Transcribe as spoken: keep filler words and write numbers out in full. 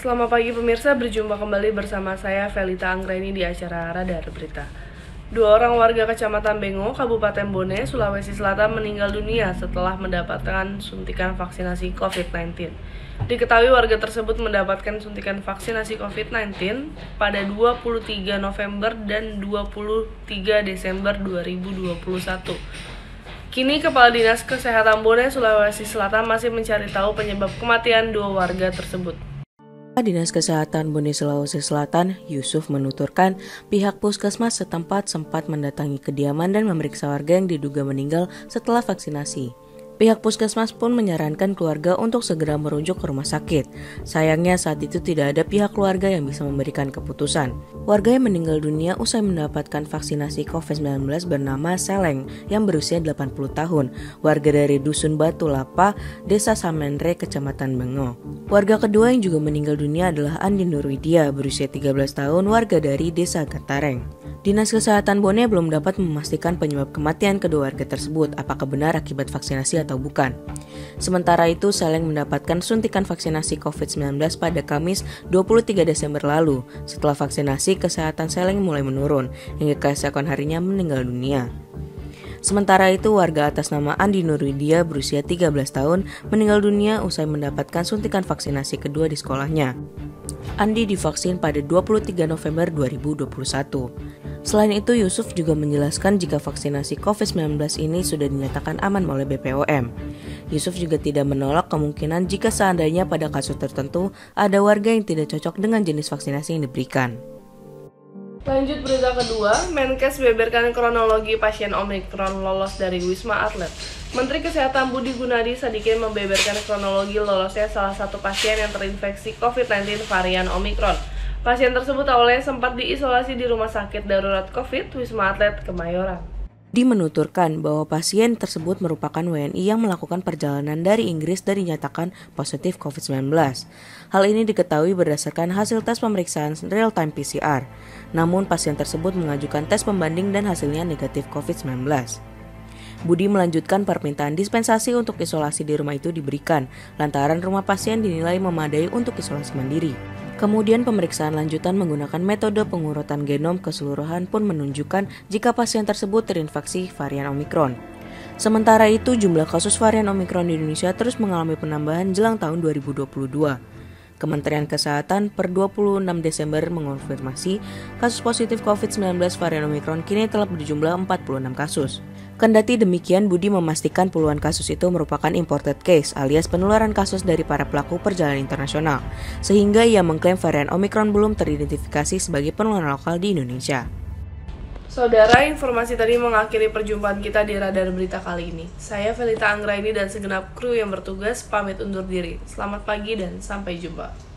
Selamat pagi pemirsa, berjumpa kembali bersama saya Velita Anggraini di acara Radar Berita. Dua orang warga Kecamatan Bengo, Kabupaten Bone, Sulawesi Selatan meninggal dunia setelah mendapatkan suntikan vaksinasi covid sembilan belas. Diketahui warga tersebut mendapatkan suntikan vaksinasi covid sembilan belas pada dua puluh tiga November dan dua puluh tiga Desember dua ribu dua puluh satu. Kini Kepala Dinas Kesehatan Bone, Sulawesi Selatan masih mencari tahu penyebab kematian dua warga tersebut. Dinas Kesehatan Bone Sulawesi Selatan, Yusuf menuturkan pihak puskesmas setempat sempat mendatangi kediaman dan memeriksa warga yang diduga meninggal setelah vaksinasi. Pihak puskesmas pun menyarankan keluarga untuk segera merujuk ke rumah sakit. Sayangnya saat itu tidak ada pihak keluarga yang bisa memberikan keputusan. Warga yang meninggal dunia usai mendapatkan vaksinasi covid sembilan belas bernama Seleng yang berusia delapan puluh tahun, warga dari Dusun Batu Lapa, Desa Samenre, Kecamatan Bengo. Warga kedua yang juga meninggal dunia adalah Andi Nurwidia, berusia tiga belas tahun, warga dari Desa Gatareng. Dinas Kesehatan Bone belum dapat memastikan penyebab kematian kedua warga tersebut, apakah benar akibat vaksinasi atau bukan. Sementara itu, Seleng mendapatkan suntikan vaksinasi covid sembilan belas pada Kamis dua puluh tiga Desember lalu. Setelah vaksinasi, kesehatan Seleng mulai menurun, hingga keesokan harinya meninggal dunia. Sementara itu, warga atas nama Andi Nurwidia berusia tiga belas tahun meninggal dunia usai mendapatkan suntikan vaksinasi kedua di sekolahnya. Andi divaksin pada dua puluh tiga November dua ribu dua puluh satu. Selain itu, Yusuf juga menjelaskan jika vaksinasi covid sembilan belas ini sudah dinyatakan aman oleh B P O M. Yusuf juga tidak menolak kemungkinan jika seandainya pada kasus tertentu ada warga yang tidak cocok dengan jenis vaksinasi yang diberikan. Lanjut berita kedua, Menkes beberkan kronologi pasien Omikron lolos dari Wisma Atlet. Menteri Kesehatan Budi Gunadi Sadikin membeberkan kronologi lolosnya salah satu pasien yang terinfeksi covid sembilan belas varian Omikron. Pasien tersebut awalnya sempat diisolasi di Rumah Sakit Darurat Covid Wisma Atlet Kemayoran. Budi menuturkan bahwa pasien tersebut merupakan W N I yang melakukan perjalanan dari Inggris dan dinyatakan positif covid sembilan belas. Hal ini diketahui berdasarkan hasil tes pemeriksaan real-time P C R. Namun pasien tersebut mengajukan tes pembanding dan hasilnya negatif covid sembilan belas. Budi melanjutkan permintaan dispensasi untuk isolasi di rumah itu diberikan, lantaran rumah pasien dinilai memadai untuk isolasi mandiri. Kemudian pemeriksaan lanjutan menggunakan metode pengurutan genom keseluruhan pun menunjukkan jika pasien tersebut terinfeksi varian Omikron. Sementara itu, jumlah kasus varian Omikron di Indonesia terus mengalami penambahan jelang tahun dua ribu dua puluh dua. Kementerian Kesehatan per dua puluh enam Desember mengonfirmasi kasus positif covid sembilan belas varian Omikron kini telah berjumlah empat puluh enam kasus. Kendati demikian, Budi memastikan puluhan kasus itu merupakan imported case alias penularan kasus dari para pelaku perjalanan internasional, sehingga ia mengklaim varian Omikron belum teridentifikasi sebagai penularan lokal di Indonesia. Saudara, informasi tadi mengakhiri perjumpaan kita di Radar Berita kali ini. Saya Velita Anggraini dan segenap kru yang bertugas pamit undur diri. Selamat pagi dan sampai jumpa.